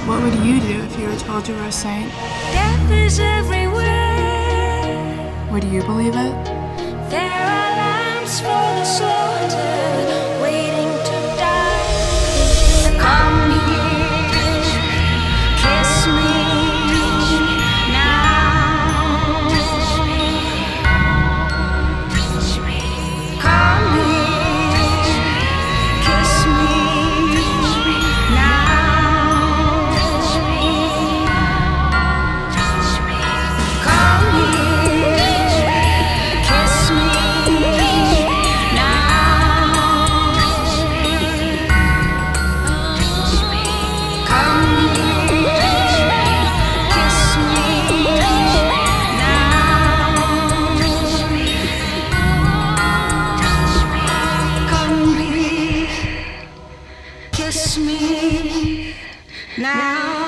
What would you do if you were told you were a saint? Death is everywhere. Would you believe it? There are lambs for the slaughter, waiting to die. Come here, kiss me now. Come here, kiss me now. Come here, kiss me now. Come here, kiss me now. Come here, kiss me now.